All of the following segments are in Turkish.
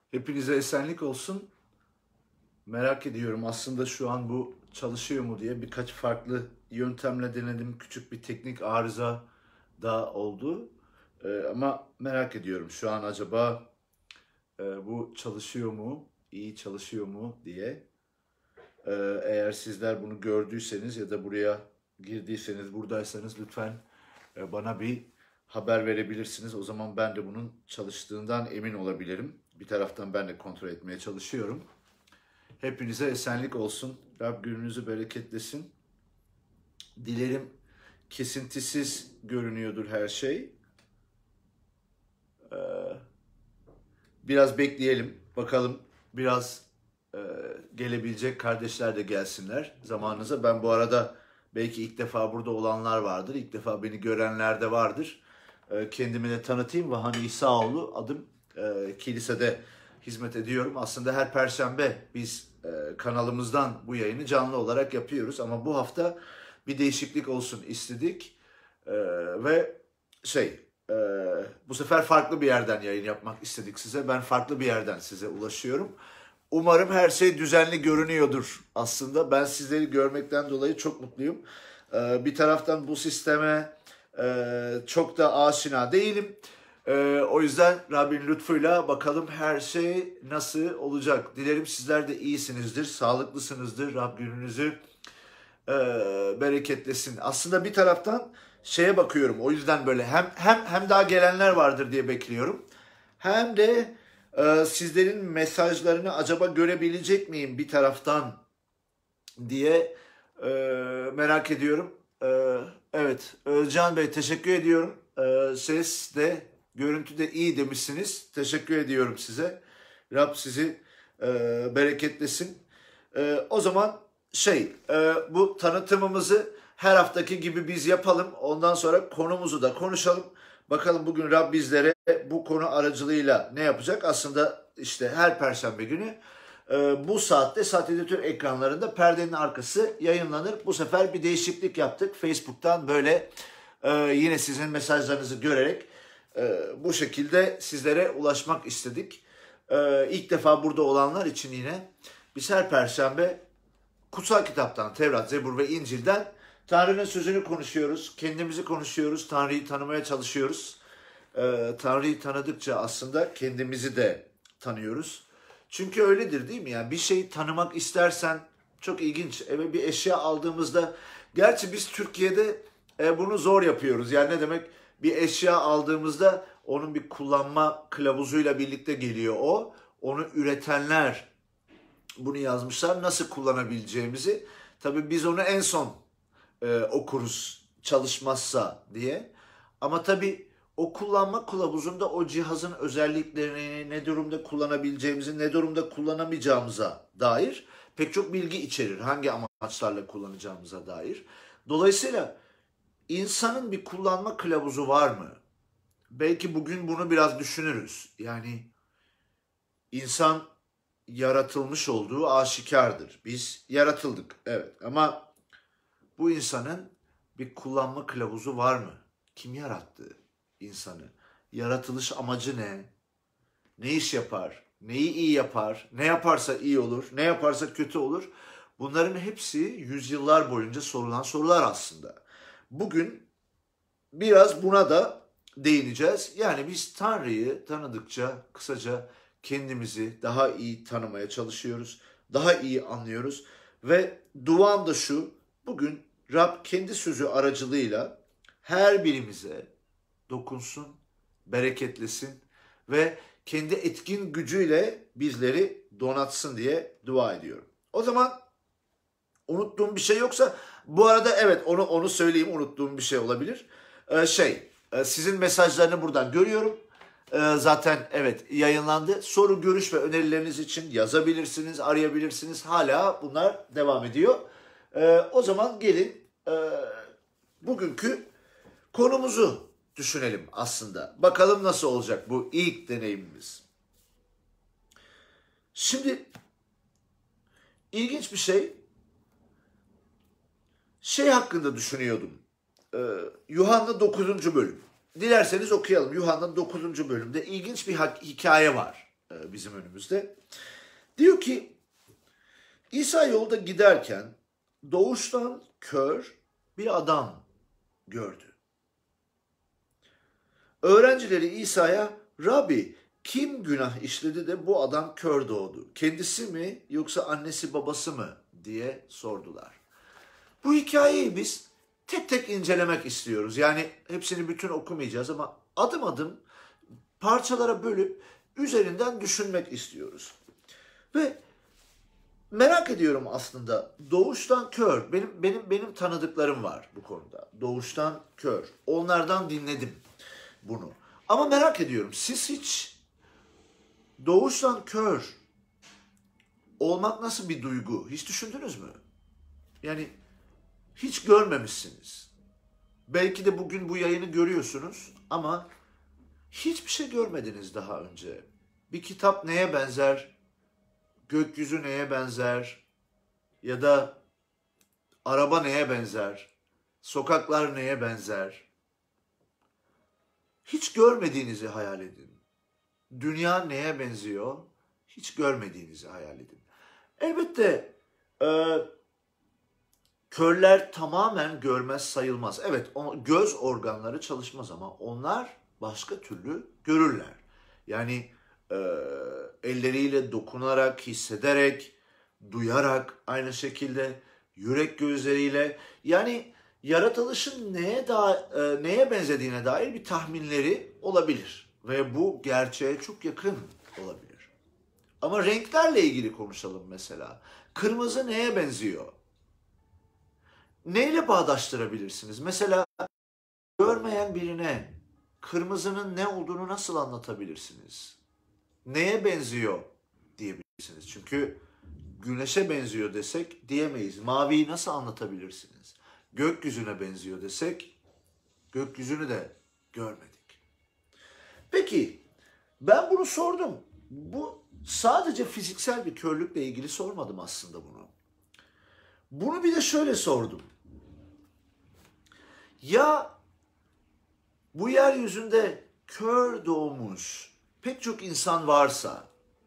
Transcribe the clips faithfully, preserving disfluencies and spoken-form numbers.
Hepinize esenlik olsun. Merak ediyorum aslında şu an bu çalışıyor mu diye birkaç farklı yöntemle denedim. Küçük bir teknik arıza da oldu. Ee, ama merak ediyorum şu an acaba e, bu çalışıyor mu, iyi çalışıyor mu diye. Ee, eğer sizler bunu gördüyseniz ya da buraya girdiyseniz, buradaysanız lütfen e, bana bir haber verebilirsiniz. O zaman ben de bunun çalıştığından emin olabilirim. Bir taraftan ben de kontrol etmeye çalışıyorum. Hepinize esenlik olsun. Rab gününüzü bereketlesin. Dilerim kesintisiz görünüyordur her şey. Ee, biraz bekleyelim. Bakalım biraz e, gelebilecek kardeşler de gelsinler zamanınıza. Ben bu arada belki ilk defa burada olanlar vardır. İlk defa beni görenler de vardır. E, kendimi de tanıtayım. Vahani İsaoğlu adım. E, kilisede hizmet ediyorum. Aslında her perşembe biz e, kanalımızdan bu yayını canlı olarak yapıyoruz. Ama bu hafta bir değişiklik olsun istedik. E, ve şey e, bu sefer farklı bir yerden yayın yapmak istedik size. Ben farklı bir yerden size ulaşıyorum. Umarım her şey düzenli görünüyordur aslında. Ben sizleri görmekten dolayı çok mutluyum. Ee, bir taraftan bu sisteme e, çok da aşina değilim. Ee, o yüzden Rabbin lütfuyla bakalım her şey nasıl olacak. Dilerim sizler de iyisinizdir, sağlıklısınızdır. Rab gününüzü e, bereketlesin. Aslında bir taraftan şeye bakıyorum. O yüzden böyle hem hem hem daha gelenler vardır diye bekliyorum. Hem de e, sizlerin mesajlarını acaba görebilecek miyim bir taraftan diye e, merak ediyorum. E, evet, Özcan Bey teşekkür ediyorum. E, ses de görüntü de iyi demişsiniz. Teşekkür ediyorum size. Rab sizi e, bereketlesin. E, o zaman şey e, bu tanıtımımızı her haftaki gibi biz yapalım. Ondan sonra konumuzu da konuşalım. Bakalım bugün Rab bizlere bu konu aracılığıyla ne yapacak? Aslında işte her perşembe günü e, bu saatte Saat Editör ekranlarında perdenin arkası yayınlanır. Bu sefer bir değişiklik yaptık. Facebook'tan böyle e, yine sizin mesajlarınızı görerek e, bu şekilde sizlere ulaşmak istedik. E, ilk defa burada olanlar için yine biz her perşembe kutsal kitaptan, Tevrat, Zebur ve İncil'den Tanrı'nın sözünü konuşuyoruz, kendimizi konuşuyoruz, Tanrı'yı tanımaya çalışıyoruz. Ee, Tanrı'yı tanıdıkça aslında kendimizi de tanıyoruz. Çünkü öyledir değil mi? Yani bir şeyi tanımak istersen çok ilginç. Eve bir eşya aldığımızda, gerçi biz Türkiye'de e, bunu zor yapıyoruz. Yani ne demek? Bir eşya aldığımızda onun bir kullanma kılavuzuyla birlikte geliyor o. Onu üretenler bunu yazmışlar. Nasıl kullanabileceğimizi. Tabii biz onu en son e, okuruz çalışmazsa diye. Ama tabii o kullanma kılavuzunda o cihazın özelliklerini, ne durumda kullanabileceğimizi, ne durumda kullanamayacağımıza dair pek çok bilgi içerir. Hangi amaçlarla kullanacağımıza dair. Dolayısıyla insanın bir kullanma kılavuzu var mı? Belki bugün bunu biraz düşünürüz. Yani insan yaratılmış olduğu aşikardır. Biz yaratıldık, evet, ama bu insanın bir kullanma kılavuzu var mı? Kim yarattı insanı? Yaratılış amacı ne? Ne iş yapar? Neyi iyi yapar? Ne yaparsa iyi olur? Ne yaparsa kötü olur? Bunların hepsi yüzyıllar boyunca sorulan sorular aslında. Bugün biraz buna da değineceğiz. Yani biz Tanrı'yı tanıdıkça kısaca kendimizi daha iyi tanımaya çalışıyoruz. Daha iyi anlıyoruz. Ve duam da şu: bugün Rab kendi sözü aracılığıyla her birimize dokunsun, bereketlesin ve kendi etkin gücüyle bizleri donatsın diye dua ediyorum. O zaman unuttuğum bir şey yoksa, bu arada evet onu onu söyleyeyim, unuttuğum bir şey olabilir. Ee, şey e, sizin mesajlarını buradan görüyorum. Ee, zaten evet yayınlandı. Soru, görüş ve önerileriniz için yazabilirsiniz, arayabilirsiniz. Hala bunlar devam ediyor. Ee, o zaman gelin e, bugünkü konumuzu düşünelim aslında. Bakalım nasıl olacak bu ilk deneyimimiz. Şimdi ilginç bir şey. Şey hakkında düşünüyordum. Ee, Yuhanna dokuzuncu bölüm. Dilerseniz okuyalım. Yuhanna dokuzuncu bölümde ilginç bir hikaye var. e, bizim önümüzde. Diyor ki İsa yolda giderken doğuştan kör bir adam gördü. Öğrencileri İsa'ya Rabbi kim günah işledi de bu adam kör doğdu? Kendisi mi yoksa annesi babası mı diye sordular. Bu hikayeyi biz tek tek incelemek istiyoruz. Yani hepsini bütün okumayacağız ama adım adım parçalara bölüp üzerinden düşünmek istiyoruz. Ve merak ediyorum aslında doğuştan kör, benim benim benim tanıdıklarım var bu konuda. Doğuştan kör. Onlardan dinledim bunu. Ama merak ediyorum siz hiç doğuştan kör olmak nasıl bir duygu? Hiç düşündünüz mü? Yani hiç görmemişsiniz. Belki de bugün bu yayını görüyorsunuz ama hiçbir şey görmediniz daha önce. Bir kitap neye benzer? Gökyüzü neye benzer? Ya da araba neye benzer? Sokaklar neye benzer? Hiç görmediğinizi hayal edin. Dünya neye benziyor? Hiç görmediğinizi hayal edin. Elbette e, körler tamamen görmez sayılmaz. Evet, o, göz organları çalışmaz ama onlar başka türlü görürler. Yani e, elleriyle dokunarak, hissederek, duyarak, aynı şekilde yürek gözleriyle, yani yaratılışın neye da e, neye benzediğine dair bir tahminleri olabilir ve bu gerçeğe çok yakın olabilir. Ama renklerle ilgili konuşalım mesela. Kırmızı neye benziyor? Neyle bağdaştırabilirsiniz? Mesela görmeyen birine kırmızının ne olduğunu nasıl anlatabilirsiniz? Neye benziyor diyebilirsiniz. Çünkü güneşe benziyor desek diyemeyiz. Maviyi nasıl anlatabilirsiniz? Gökyüzüne benziyor desek gökyüzünü de görmedik. Peki ben bunu sordum. Bu sadece fiziksel bir körlükle ilgili sormadım aslında bunu. Bunu bir de şöyle sordum. Ya bu yeryüzünde kör doğmuş pek çok insan varsa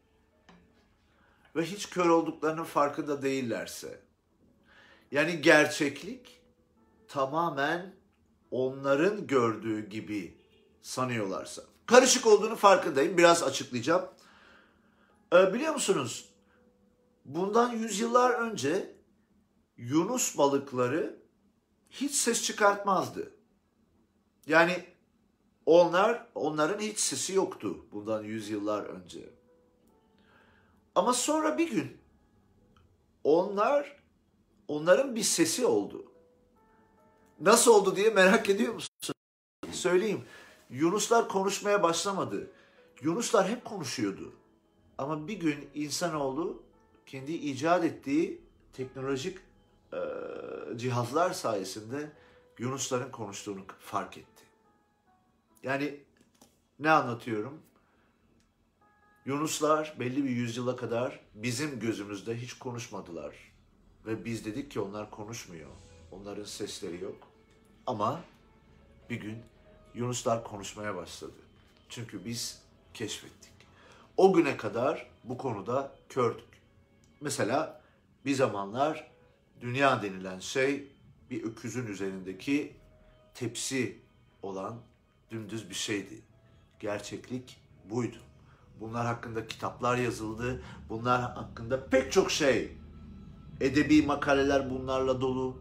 ve hiç kör olduklarının farkında değillerse, yani gerçeklik tamamen onların gördüğü gibi sanıyorlarsa, karışık olduğunu farkındayım, biraz açıklayacağım. Ee, biliyor musunuz, bundan yüzyıllar önce yunus balıkları hiç ses çıkartmazdı. Yani onlar, onların hiç sesi yoktu bundan yüzyıllar önce. Ama sonra bir gün onlar, onların bir sesi oldu. Nasıl oldu diye merak ediyor musun? Söyleyeyim. Yunuslar konuşmaya başlamadı. Yunuslar hep konuşuyordu. Ama bir gün insanoğlu kendi icat ettiği teknolojik e, cihazlar sayesinde yunusların konuştuğunu fark etti. Yani ne anlatıyorum? Yunuslar belli bir yüzyıla kadar bizim gözümüzde hiç konuşmadılar. Ve biz dedik ki onlar konuşmuyor. Onların sesleri yok. Ama bir gün yunuslar konuşmaya başladı. Çünkü biz keşfettik. O güne kadar bu konuda kördük. Mesela bir zamanlar dünya denilen şey bir öküzün üzerindeki tepsi olan dümdüz bir şeydi. Gerçeklik buydu. Bunlar hakkında kitaplar yazıldı. Bunlar hakkında pek çok şey. Edebi makaleler bunlarla dolu.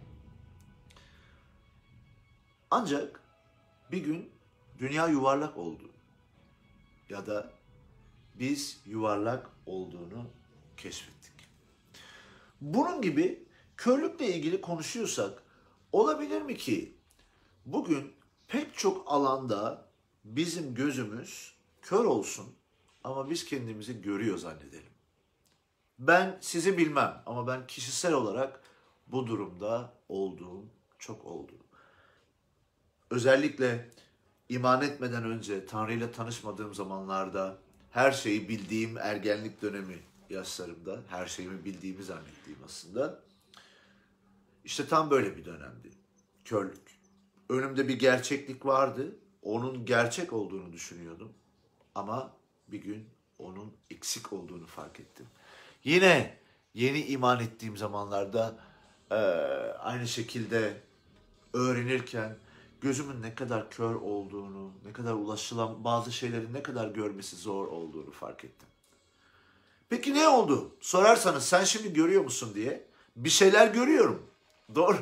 Ancak bir gün dünya yuvarlak oldu. Ya da biz yuvarlak olduğunu keşfettik. Bunun gibi körlükle ilgili konuşuyorsak olabilir mi ki bugün pek çok alanda bizim gözümüz kör olsun ama biz kendimizi görüyor zannedelim. Ben sizi bilmem ama ben kişisel olarak bu durumda olduğum çok oldu. Özellikle iman etmeden önce, Tanrı ile tanışmadığım zamanlarda, her şeyi bildiğim ergenlik dönemi yaşlarımda, her şeyimi bildiğimi zannettiğim aslında, işte tam böyle bir dönemdi. Körlük. Önümde bir gerçeklik vardı, onun gerçek olduğunu düşünüyordum. Ama bir gün onun eksik olduğunu fark ettim. Yine yeni iman ettiğim zamanlarda e, aynı şekilde öğrenirken gözümün ne kadar kör olduğunu, ne kadar ulaşılan bazı şeylerin ne kadar görmesi zor olduğunu fark ettim. Peki ne oldu? Sorarsanız sen şimdi görüyor musun diye. Bir şeyler görüyorum. Doğru.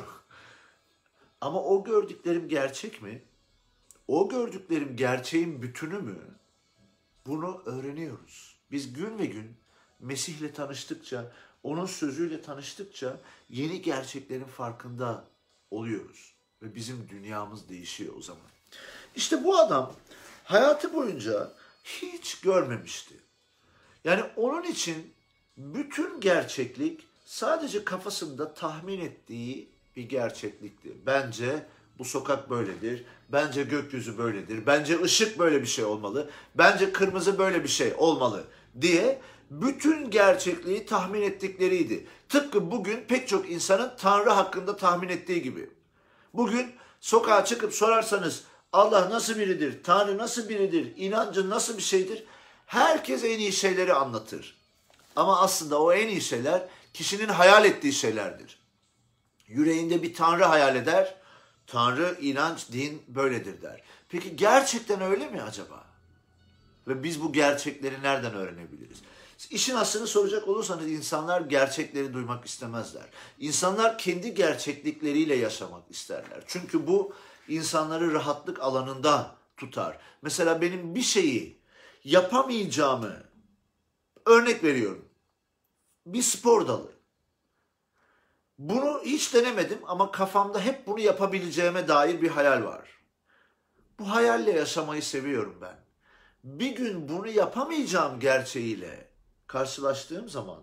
Ama o gördüklerim gerçek mi? O gördüklerim gerçeğin bütünü mü? Bunu öğreniyoruz. Biz gün ve gün Mesih'le tanıştıkça, onun sözüyle tanıştıkça yeni gerçeklerin farkında oluyoruz. Ve bizim dünyamız değişiyor o zaman. İşte bu adam hayatı boyunca hiç görmemişti. Yani onun için bütün gerçeklik sadece kafasında tahmin ettiği bir gerçeklikti. Bence bu sokak böyledir, bence gökyüzü böyledir, bence ışık böyle bir şey olmalı, bence kırmızı böyle bir şey olmalı diye bütün gerçekliği tahmin ettikleriydi. Tıpkı bugün pek çok insanın Tanrı hakkında tahmin ettiği gibi. Bugün sokağa çıkıp sorarsanız Allah nasıl biridir, Tanrı nasıl biridir, inancın nasıl bir şeydir? Herkes en iyi şeyleri anlatır. Ama aslında o en iyi şeyler kişinin hayal ettiği şeylerdir. Yüreğinde bir Tanrı hayal eder, Tanrı, inanç, din böyledir der. Peki gerçekten öyle mi acaba? Ve biz bu gerçekleri nereden öğrenebiliriz? İşin aslını soracak olursanız insanlar gerçekleri duymak istemezler. İnsanlar kendi gerçeklikleriyle yaşamak isterler. Çünkü bu insanları rahatlık alanında tutar. Mesela benim bir şeyi yapamayacağımı örnek veriyorum. Bir spor dalı. Bunu hiç denemedim ama kafamda hep bunu yapabileceğime dair bir hayal var. Bu hayalle yaşamayı seviyorum ben. Bir gün bunu yapamayacağım gerçeğiyle karşılaştığım zaman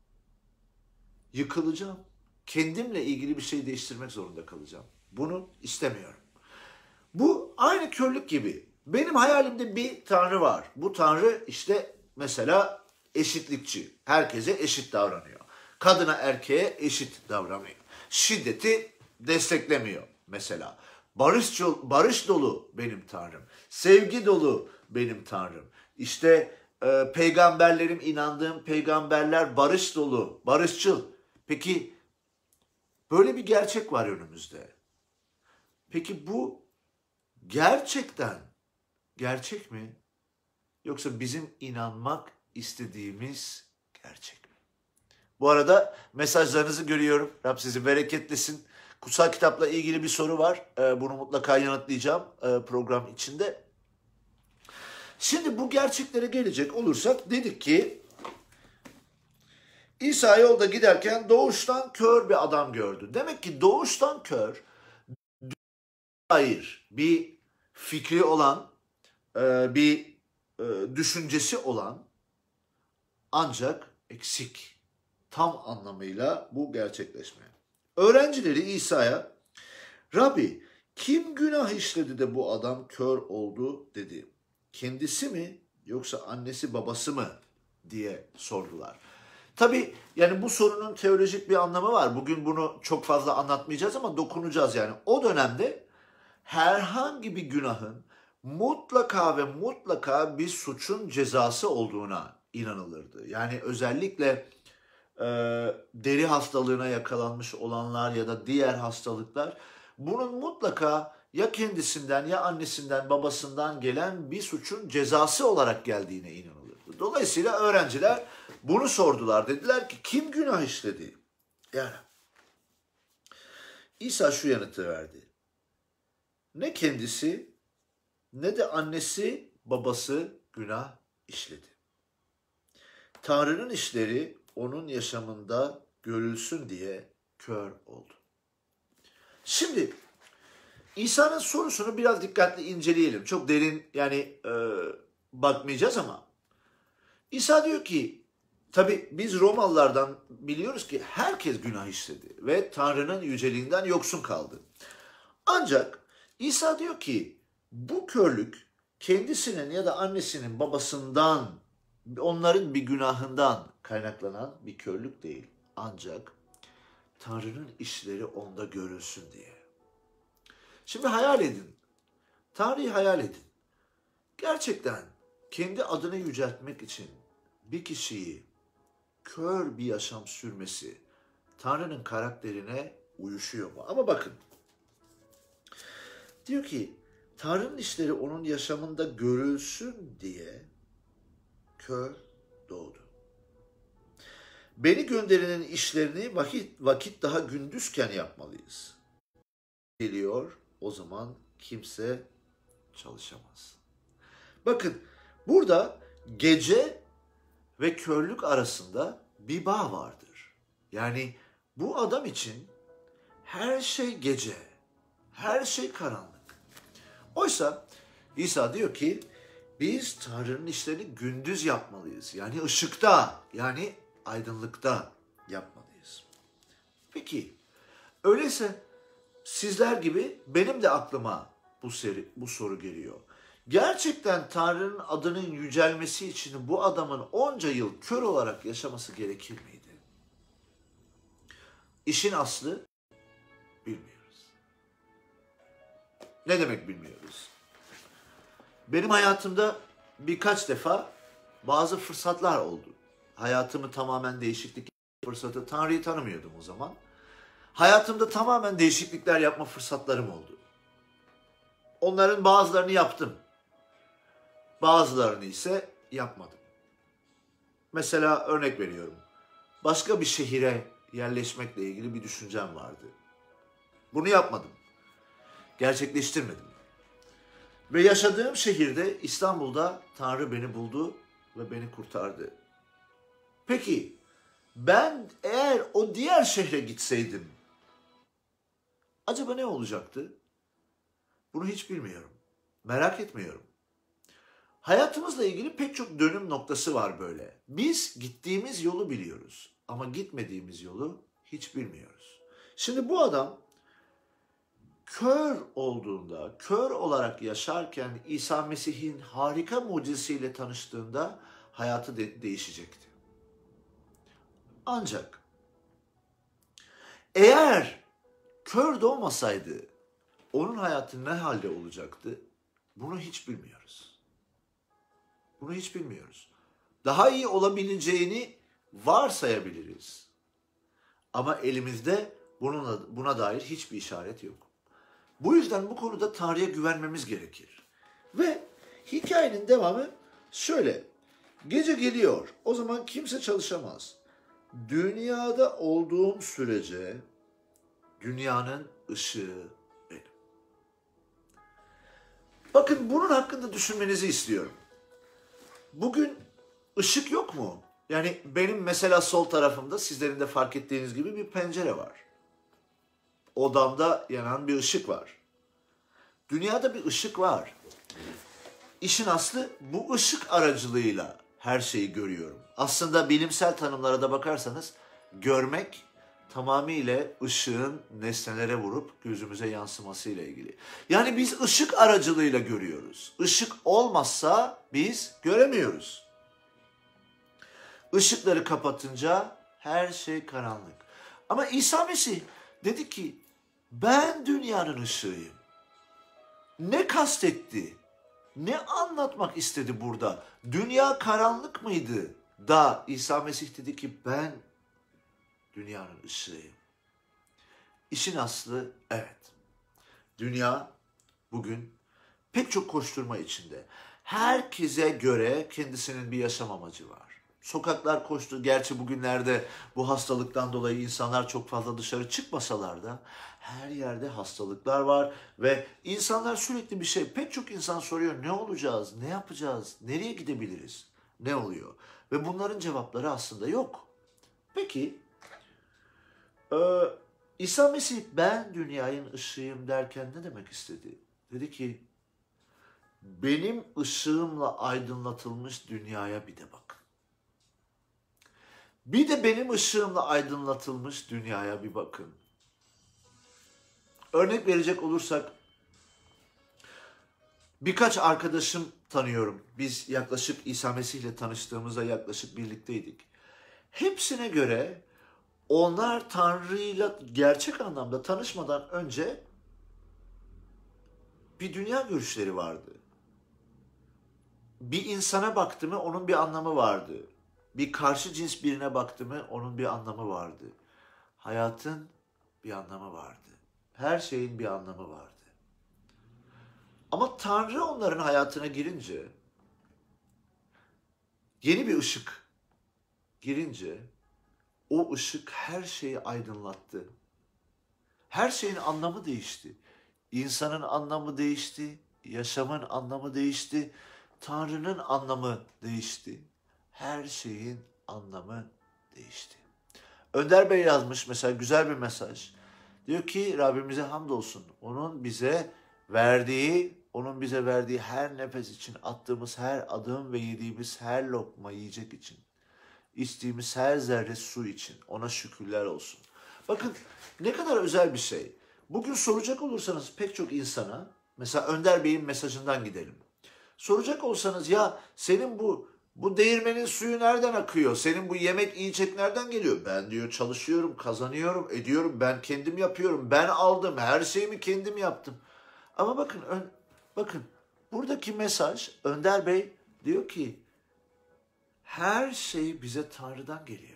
yıkılacağım. Kendimle ilgili bir şey değiştirmek zorunda kalacağım. Bunu istemiyorum. Bu aynı körlük gibi. Benim hayalimde bir Tanrı var. Bu Tanrı işte mesela eşitlikçi. Herkese eşit davranıyor. Kadına erkeğe eşit davranıyor. Şiddeti desteklemiyor mesela. Barış, barış dolu benim Tanrım. Sevgi dolu benim Tanrım. İşte e, peygamberlerim, inandığım peygamberler barış dolu, barışçıl. Peki böyle bir gerçek var önümüzde. Peki bu gerçekten gerçek mi? Yoksa bizim inanmak istediğimiz gerçek mi? Bu arada mesajlarınızı görüyorum. Rab sizi bereketlesin. Kutsal kitapla ilgili bir soru var. Bunu mutlaka yanıtlayacağım program içinde. Şimdi bu gerçeklere gelecek olursak dedik ki İsa yolda giderken doğuştan kör bir adam gördü. Demek ki doğuştan kör, hayır, bir fikri olan, bir düşüncesi olan ancak eksik. Tam anlamıyla bu gerçekleşme. Öğrencileri İsa'ya, Rabbi kim günah işledi de bu adam kör oldu dedi. Kendisi mi yoksa annesi babası mı diye sordular. Tabii yani bu sorunun teolojik bir anlamı var. Bugün bunu çok fazla anlatmayacağız ama dokunacağız yani. O dönemde herhangi bir günahın mutlaka ve mutlaka bir suçun cezası olduğuna inanılırdı. Yani özellikle e, deri hastalığına yakalanmış olanlar ya da diğer hastalıklar bunun mutlaka ya kendisinden ya annesinden babasından gelen bir suçun cezası olarak geldiğine inanılırdı. Dolayısıyla öğrenciler bunu sordular. Dediler ki kim günah işledi? Yani İsa şu yanıtı verdi. Ne kendisi ne de annesi babası günah işledi. Tanrı'nın işleri onun yaşamında görülsün diye kör oldu. Şimdi İsa'nın sorusunu biraz dikkatli inceleyelim. Çok derin yani e, bakmayacağız ama İsa diyor ki tabi biz Romalılardan biliyoruz ki herkes günah işledi ve Tanrı'nın yüceliğinden yoksun kaldı. Ancak İsa diyor ki bu körlük kendisinin ya da annesinin babasından onların bir günahından kaynaklanan bir körlük değil. Ancak Tanrı'nın işleri onda görülsün diye. Şimdi hayal edin. Tanrı'yı hayal edin. Gerçekten kendi adını yüceltmek için bir kişiyi kör bir yaşam sürmesi Tanrı'nın karakterine uyuşuyor mu? Ama bakın, diyor ki Tanrı'nın işleri onun yaşamında görülsün diye kör doğdu. Beni gönderenin işlerini vakit, vakit daha gündüzken yapmalıyız. Geliyor, o zaman kimse çalışamaz. Bakın, burada gece ve körlük arasında bir bağ vardır. Yani bu adam için her şey gece, her şey karanlık. Oysa İsa diyor ki biz Tanrı'nın işlerini gündüz yapmalıyız. Yani ışıkta, yani aydınlıkta yapmalıyız. Peki, öyleyse sizler gibi benim de aklıma bu, seri, bu soru geliyor. Gerçekten Tanrı'nın adının yücelmesi için bu adamın onca yıl kör olarak yaşaması gerekir miydi? İşin aslı bilmiyoruz. Ne demek bilmiyoruz? Benim hayatımda birkaç defa bazı fırsatlar oldu. Hayatımı tamamen değişiklik fırsatı, Tanrı'yı tanımıyordum o zaman. Hayatımda tamamen değişiklikler yapma fırsatlarım oldu. Onların bazılarını yaptım. Bazılarını ise yapmadım. Mesela örnek veriyorum. Başka bir şehire yerleşmekle ilgili bir düşüncem vardı. Bunu yapmadım. Gerçekleştirmedim. Ve yaşadığım şehirde, İstanbul'da Tanrı beni buldu ve beni kurtardı. Peki ben eğer o diğer şehre gitseydim acaba ne olacaktı? Bunu hiç bilmiyorum. Merak etmiyorum. Hayatımızla ilgili pek çok dönüm noktası var böyle. Biz gittiğimiz yolu biliyoruz ama gitmediğimiz yolu hiç bilmiyoruz. Şimdi bu adam kör olduğunda, kör olarak yaşarken İsa Mesih'in harika mucizesiyle tanıştığında hayatı de- değişecekti. Ancak eğer kör doğmasaydı onun hayatı ne halde olacaktı? Bunu hiç bilmiyoruz. Bunu hiç bilmiyoruz. Daha iyi olabileceğini varsayabiliriz. Ama elimizde bununla, buna dair hiçbir işaret yok. Bu yüzden bu konuda Tanrı'ya güvenmemiz gerekir. Ve hikayenin devamı şöyle. Gece geliyor, o zaman kimse çalışamaz. Dünyada olduğum sürece dünyanın ışığı benim. Bakın bunun hakkında düşünmenizi istiyorum. Bugün ışık yok mu? Yani benim mesela sol tarafımda sizlerin de fark ettiğiniz gibi bir pencere var. Odamda yanan bir ışık var. Dünyada bir ışık var. İşin aslı bu ışık aracılığıyla her şeyi görüyorum. Aslında bilimsel tanımlara da bakarsanız görmek tamamıyla ışığın nesnelere vurup gözümüze yansımasıyla ilgili. Yani biz ışık aracılığıyla görüyoruz. Işık olmazsa biz göremiyoruz. Işıkları kapatınca her şey karanlık. Ama İsa Mesih dedi ki ben dünyanın ışığıyım. Ne kastetti? Ne anlatmak istedi burada? Dünya karanlık mıydı? Da İsa Mesih dedi ki ben dünyanın ışığıyım. İşin aslı evet. Dünya bugün pek çok koşturma içinde. Herkese göre kendisinin bir yaşam amacı var. Sokaklar koştu. Gerçi bugünlerde bu hastalıktan dolayı insanlar çok fazla dışarı çıkmasalar da her yerde hastalıklar var ve insanlar sürekli bir şey, pek çok insan soruyor ne olacağız, ne yapacağız, nereye gidebiliriz, ne oluyor? Ve bunların cevapları aslında yok. Peki e, İsa Mesih ben dünyanın ışığıyım derken ne demek istedi? Dedi ki benim ışığımla aydınlatılmış dünyaya bir de bakın. Bir de benim ışığımla aydınlatılmış dünyaya bir bakın. Örnek verecek olursak birkaç arkadaşım tanıyorum. Biz yaklaşık İsa Mesih ile tanıştığımızda yaklaşık birlikteydik. Hepsine göre onlar Tanrı'yla gerçek anlamda tanışmadan önce bir dünya görüşleri vardı. Bir insana baktı mı onun bir anlamı vardı. bir karşı cins birine baktı mı onun bir anlamı vardı. Hayatın bir anlamı vardı. Her şeyin bir anlamı vardı. Ama Tanrı onların hayatına girince, yeni bir ışık girince, o ışık her şeyi aydınlattı. Her şeyin anlamı değişti. İnsanın anlamı değişti, yaşamın anlamı değişti, Tanrı'nın anlamı değişti. Her şeyin anlamı değişti. Önder Bey yazmış mesela güzel bir mesaj. Diyor ki Rabbimize hamdolsun. Onun bize verdiği, onun bize verdiği her nefes için, attığımız her adım ve yediğimiz her lokma yiyecek için, içtiğimiz her zerre su için ona şükürler olsun. Bakın ne kadar özel bir şey. Bugün soracak olursanız pek çok insana, mesela Önder Bey'in mesajından gidelim. Soracak olsanız ya senin bu bu değirmenin suyu nereden akıyor? Senin bu yemek yiyecek nereden geliyor? Ben diyor çalışıyorum, kazanıyorum, ediyorum. Ben kendim yapıyorum. Ben aldım. Her şeyimi kendim yaptım. Ama bakın ön, bakın buradaki mesaj Önder Bey diyor ki her şey bize Tanrı'dan geliyor.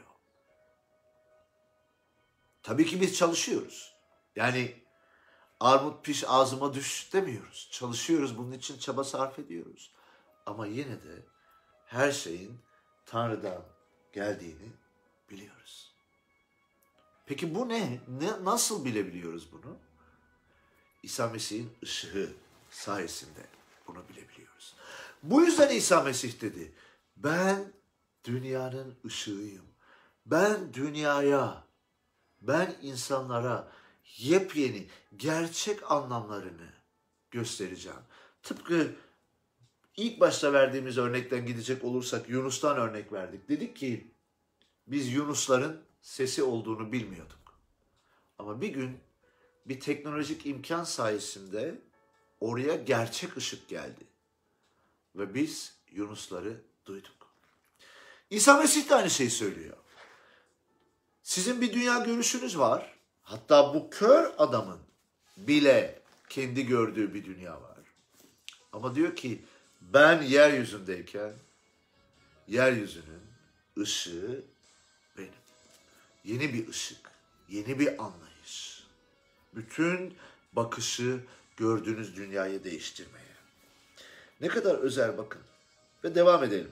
Tabii ki biz çalışıyoruz. Yani armut piş ağzıma düş demiyoruz. Çalışıyoruz, bunun için çaba sarf ediyoruz. Ama yine de her şeyin Tanrı'dan geldiğini biliyoruz. Peki bu ne? ne? Nasıl bilebiliyoruz bunu? İsa Mesih'in ışığı sayesinde bunu bilebiliyoruz. Bu yüzden İsa Mesih dedi, ben dünyanın ışığıyım. Ben dünyaya, ben insanlara yepyeni, gerçek anlamlarını göstereceğim. Tıpkı ilk başta verdiğimiz örnekten gidecek olursak Yunus'tan örnek verdik. Dedik ki biz Yunusların sesi olduğunu bilmiyorduk. Ama bir gün bir teknolojik imkan sayesinde oraya gerçek ışık geldi. Ve biz Yunusları duyduk. İsa Mesih de aynı şeyi söylüyor. Sizin bir dünya görüşünüz var. Hatta bu kör adamın bile kendi gördüğü bir dünya var. Ama diyor ki ben yeryüzündeyken yeryüzünün ışığı benim. Yeni bir ışık, yeni bir anlayış. Bütün bakışı gördüğünüz dünyayı değiştirmeye. Ne kadar özel bakın. Ve devam edelim.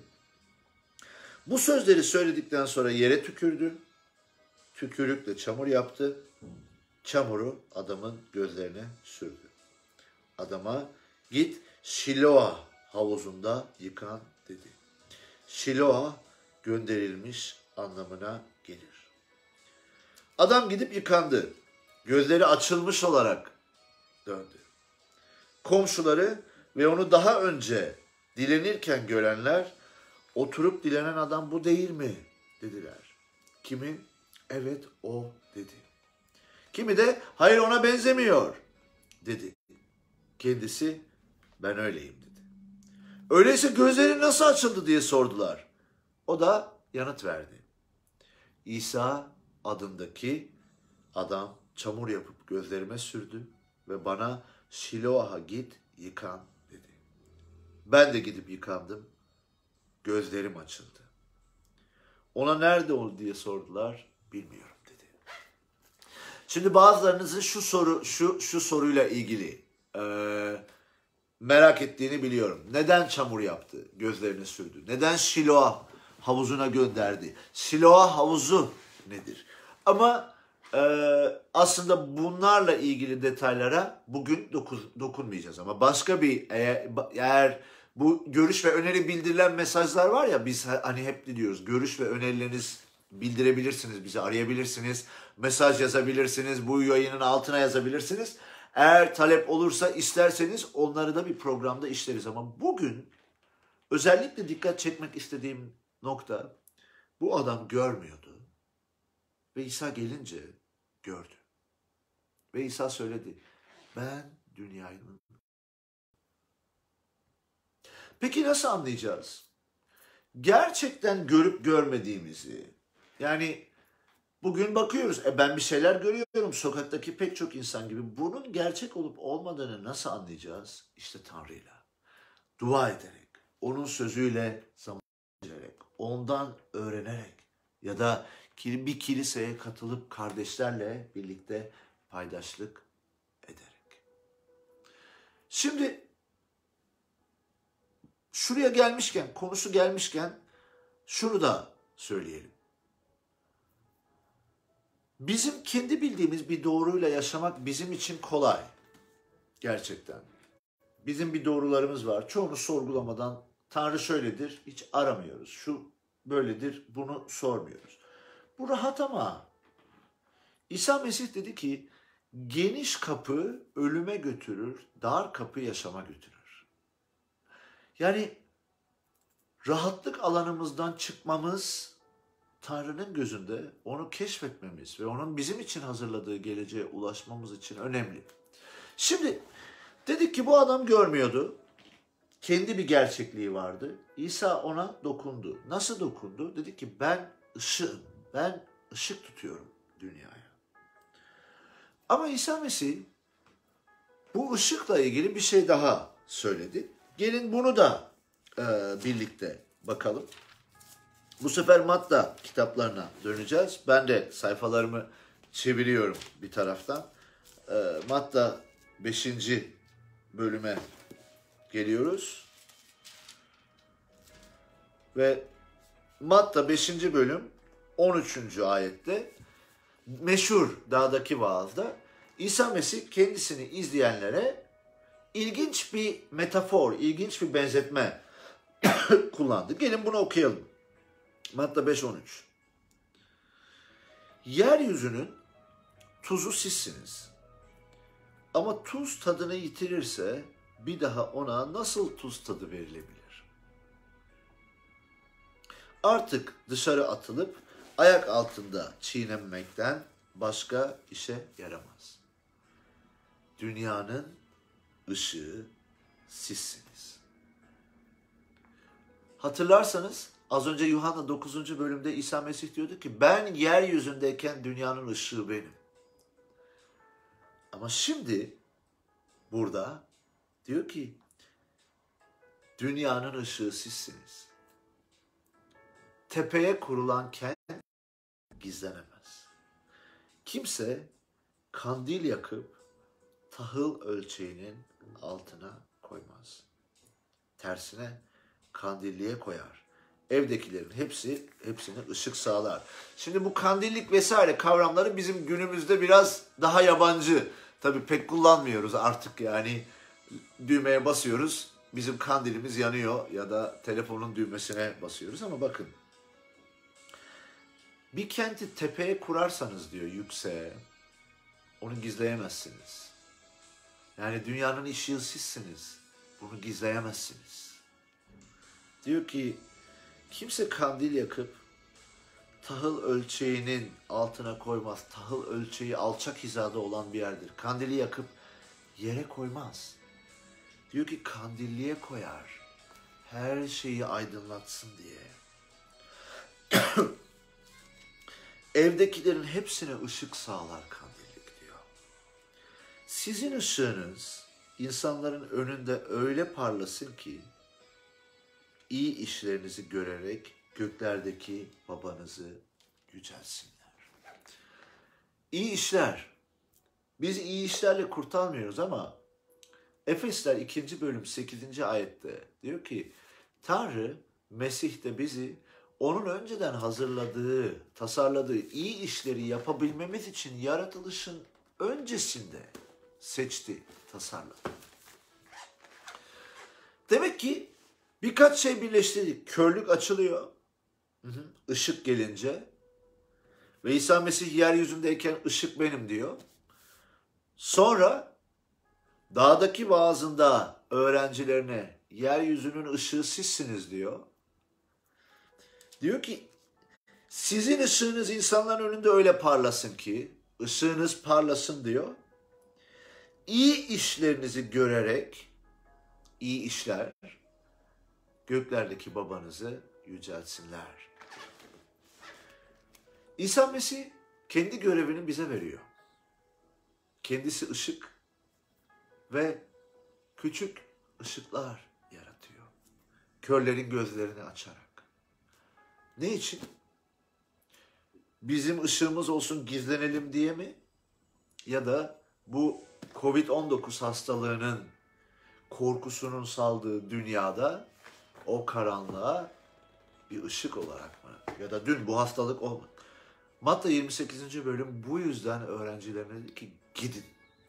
Bu sözleri söyledikten sonra yere tükürdü. Tükürükle çamur yaptı. Çamuru adamın gözlerine sürdü. Adama git Şiloah havuzunda yıkan dedi. Şiloah gönderilmiş anlamına gelir. Adam gidip yıkandı. Gözleri açılmış olarak döndü. Komşuları ve onu daha önce dilenirken görenler oturup dilenen adam bu değil mi dediler. Kimi? Evet o dedi. Kimi de hayır ona benzemiyor dedi. Kendisi ben öyleyim dedi. Öyleyse gözleri nasıl açıldı diye sordular. O da yanıt verdi. İsa adındaki adam çamur yapıp gözlerime sürdü ve bana Şiloah'a git yıkan dedi. Ben de gidip yıkandım. Gözlerim açıldı. Ona nerede oldu diye sordular. Bilmiyorum dedi. Şimdi bazılarınızın şu soru şu şu soruyla ilgili e, merak ettiğini biliyorum. Neden çamur yaptı? Gözlerini sürdü. Neden Şiloah havuzuna gönderdi? Şiloah havuzu nedir? Ama e, aslında bunlarla ilgili detaylara bugün dokun, dokunmayacağız. Ama başka bir eğer, eğer bu görüş ve öneri bildirilen mesajlar var ya, biz hani hep diyoruz görüş ve önerileriniz bildirebilirsiniz, bizi arayabilirsiniz, mesaj yazabilirsiniz, bu yayının altına yazabilirsiniz. Eğer talep olursa isterseniz onları da bir programda işleriz. Ama bugün özellikle dikkat çekmek istediğim nokta, bu adam görmüyordu ve İsa gelince gördü. Ve İsa söyledi, ben dünyanın. Peki nasıl anlayacağız? Gerçekten görüp görmediğimizi, yani bugün bakıyoruz, e ben bir şeyler görüyorum sokaktaki pek çok insan gibi. Bunun gerçek olup olmadığını nasıl anlayacağız? İşte Tanrı'yla, dua ederek, onun sözüyle zaman geçirerek, ondan öğrenerek ya da bir kiliseye katılıp kardeşlerle birlikte paydaşlık ederek. Şimdi şuraya gelmişken, konusu gelmişken şunu da söyleyelim. Bizim kendi bildiğimiz bir doğruyla yaşamak bizim için kolay. Gerçekten. Bizim bir doğrularımız var. Çoğunu sorgulamadan Tanrı şöyledir, hiç aramıyoruz. Şu böyledir, bunu sormuyoruz. Bu rahat ama İsa Mesih dedi ki geniş kapı ölüme götürür, dar kapı yaşama götürür. Yani rahatlık alanımızdan çıkmamız Tanrı'nın gözünde onu keşfetmemiz ve onun bizim için hazırladığı geleceğe ulaşmamız için önemli. Şimdi dedik ki bu adam görmüyordu. Kendi bir gerçekliği vardı. İsa ona dokundu. Nasıl dokundu? Dedi ki ben ışığım. Ben ışık tutuyorum dünyaya. Ama İsa Mesih bu ışıkla ilgili bir şey daha söyledi. Gelin bunu da e, birlikte bakalım. Bu sefer Matta kitaplarına döneceğiz. Ben de sayfalarımı çeviriyorum bir taraftan. E, Matta beşinci bölüme geliyoruz. Ve Matta beşinci bölüm on üçüncü ayette meşhur dağdaki vaazda İsa Mesih kendisini izleyenlere ilginç bir metafor, ilginç bir benzetme kullandı. Gelin bunu okuyalım. Matta beş on üç. Yeryüzünün tuzu sizsiniz. Ama tuz tadını yitirirse bir daha ona nasıl tuz tadı verilebilir? Artık dışarı atılıp ayak altında çiğnenmekten başka işe yaramaz. Dünyanın ışığı sizsiniz. Hatırlarsanız az önce Yuhanna dokuzuncu bölümde İsa Mesih diyordu ki ben yeryüzündeyken dünyanın ışığı benim. Ama şimdi burada diyor ki dünyanın ışığı sizsiniz. Tepeye kurulan kent gizlenemez. Kimse kandil yakıp tahıl ölçeğinin altına koymaz. Tersine kandilliğe koyar. Evdekilerin hepsi hepsine ışık sağlar. Şimdi bu kandillik vesaire kavramları bizim günümüzde biraz daha yabancı. Tabii pek kullanmıyoruz artık yani düğmeye basıyoruz. Bizim kandilimiz yanıyor ya da telefonun düğmesine basıyoruz ama bakın. Bir kenti tepeye kurarsanız diyor yükseğe, onu gizleyemezsiniz. Yani dünyanın ışığı sizsiniz. Bunu gizleyemezsiniz. Diyor ki kimse kandil yakıp tahıl ölçeğinin altına koymaz. Tahıl ölçeği alçak hizada olan bir yerdir. Kandili yakıp yere koymaz. Diyor ki kandilliğe koyar. Her şeyi aydınlatsın diye. Evdekilerin hepsine ışık sağlar kandillik diyor. Sizin ışığınız insanların önünde öyle parlasın ki iyi işlerinizi görerek göklerdeki babanızı yücelsinler. İyi işler. Biz iyi işlerle kurtarmıyoruz ama Efesler ikinci bölüm sekizinci ayette diyor ki Tanrı Mesih'te bizi onun önceden hazırladığı, tasarladığı iyi işleri yapabilmemiz için yaratılışın öncesinde seçti, tasarladı. Demek ki birkaç şey birleştirdik. Körlük açılıyor. Hı hı. Işık gelince. Ve İsa Mesih yeryüzündeyken ışık benim diyor. Sonra dağdaki vaazında öğrencilerine yeryüzünün ışığı sizsiniz diyor. Diyor ki sizin ışığınız insanların önünde öyle parlasın ki ışığınız parlasın diyor. İyi işlerinizi görerek iyi işler göklerdeki babanızı yücelsinler. İsa Mesih kendi görevini bize veriyor. Kendisi ışık ve küçük ışıklar yaratıyor. Körlerin gözlerini açarak. Ne için? Bizim ışığımız olsun, gizlenelim diye mi? Ya da bu kovid on dokuz hastalığının korkusunun saldığı dünyada o karanlığa bir ışık olarak mı? Ya da dün bu hastalık olmadı. Matta yirmi sekizinci bölüm bu yüzden öğrencilerine dedi ki gidin.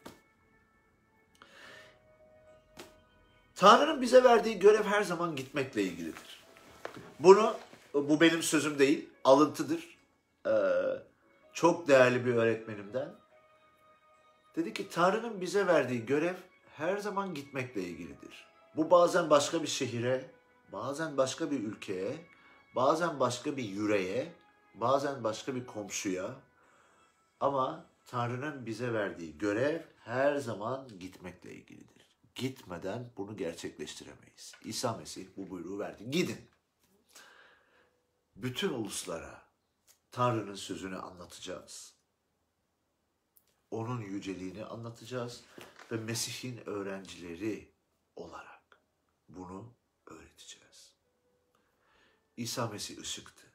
Tanrı'nın bize verdiği görev her zaman gitmekle ilgilidir. Bunu, bu benim sözüm değil, alıntıdır. Ee, çok değerli bir öğretmenimden. Dedi ki Tanrı'nın bize verdiği görev her zaman gitmekle ilgilidir. Bu bazen başka bir şehire, bazen başka bir ülkeye, bazen başka bir yüreğe, bazen başka bir komşuya. Ama Tanrı'nın bize verdiği görev her zaman gitmekle ilgilidir. Gitmeden bunu gerçekleştiremeyiz. İsa Mesih bu buyruğu verdi. Gidin. Bütün uluslara Tanrı'nın sözünü anlatacağız. Onun yüceliğini anlatacağız ve Mesih'in öğrencileri olarak bunu öğreteceğiz. İsa Mesih ışıktı.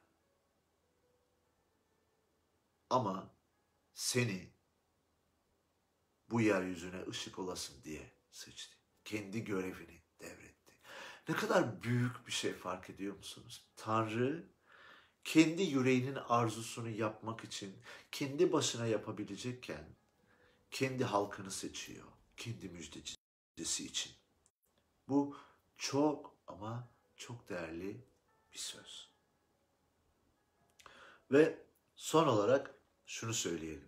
Ama seni bu yeryüzüne ışık olasın diye seçti. Kendi görevini devretti. Ne kadar büyük bir şey fark ediyor musunuz? Tanrı kendi yüreğinin arzusunu yapmak için kendi başına yapabilecekken kendi halkını seçiyor. Kendi müjdecisi için. Bu çok ama çok değerli bir söz. Ve son olarak şunu söyleyelim.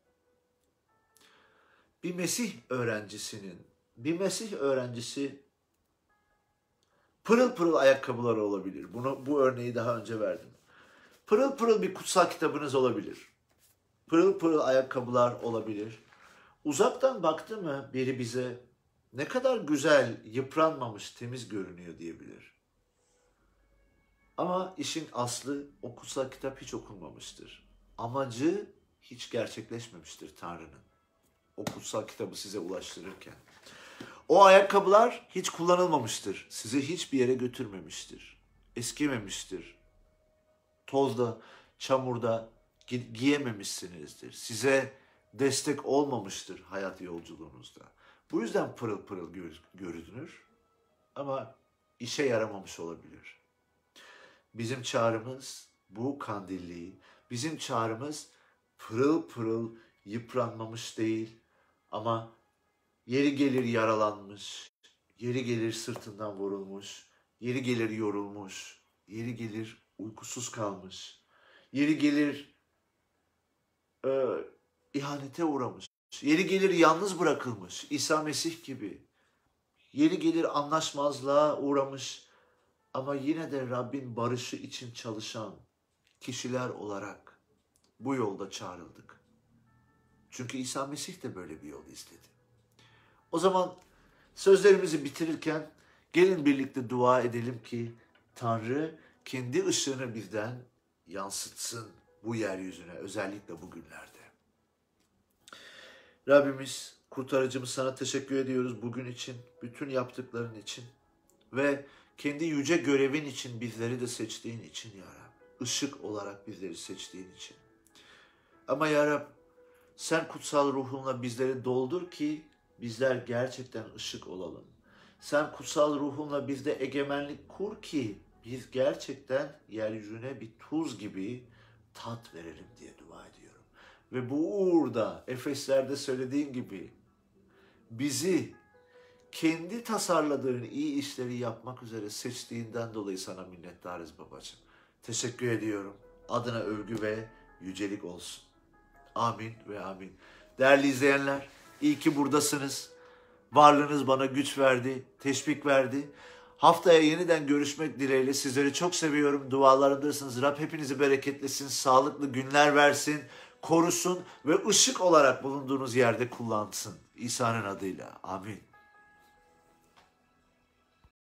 Bir Mesih öğrencisinin, bir Mesih öğrencisi pırıl pırıl ayakkabıları olabilir. Bunu, bu örneği daha önce verdim. Pırıl pırıl bir kutsal kitabınız olabilir. Pırıl pırıl ayakkabılar olabilir. Uzaktan baktı mı biri bize ne kadar güzel, yıpranmamış, temiz görünüyor diyebilir. Ama işin aslı o kutsal kitap hiç okunmamıştır. Amacı hiç gerçekleşmemiştir Tanrı'nın. O kutsal kitabı size ulaştırırken. O ayakkabılar hiç kullanılmamıştır. Sizi hiçbir yere götürmemiştir. Eskimemiştir. Tozda, çamurda gi- giyememişsinizdir. Size destek olmamıştır hayat yolculuğunuzda. Bu yüzden pırıl pırıl gör- görünür ama işe yaramamış olabilir. Bizim çağrımız bu kandilliği, bizim çağrımız pırıl pırıl yıpranmamış değil ama yeri gelir yaralanmış, yeri gelir sırtından vurulmuş, yeri gelir yorulmuş, yeri gelir uykusuz kalmış, yeri gelir e, ihanete uğramış, yeri gelir yalnız bırakılmış, İsa Mesih gibi, yeri gelir anlaşmazlığa uğramış ama yine de Rabbin barışı için çalışan kişiler olarak bu yolda çağrıldık. Çünkü İsa Mesih de böyle bir yol izledi. O zaman sözlerimizi bitirirken gelin birlikte dua edelim ki Tanrı kendi ışığını bizden yansıtsın bu yeryüzüne, özellikle bugünlerde. Rabbimiz, kurtarıcımız, sana teşekkür ediyoruz bugün için, bütün yaptıkların için ve kendi yüce görevin için bizleri de seçtiğin için ya Rab. Işık olarak bizleri seçtiğin için. Ama ya Rab, sen kutsal ruhunla bizleri doldur ki bizler gerçekten ışık olalım. Sen kutsal ruhunla bizde egemenlik kur ki biz gerçekten yeryüzüne bir tuz gibi tat verelim diye dua ediyorum. Ve bu uğurda Efesler'de söylediğin gibi bizi kendi tasarladığın iyi işleri yapmak üzere seçtiğinden dolayı sana minnettarız babacığım. Teşekkür ediyorum. Adına övgü ve yücelik olsun. Amin ve amin. Değerli izleyenler, iyi ki buradasınız. Varlığınız bana güç verdi, teşvik verdi. Haftaya yeniden görüşmek dileğiyle sizleri çok seviyorum. Dualarındasınız. Rab hepinizi bereketlesin, sağlıklı günler versin, korusun ve ışık olarak bulunduğunuz yerde kullansın. İsa'nın adıyla. Amin.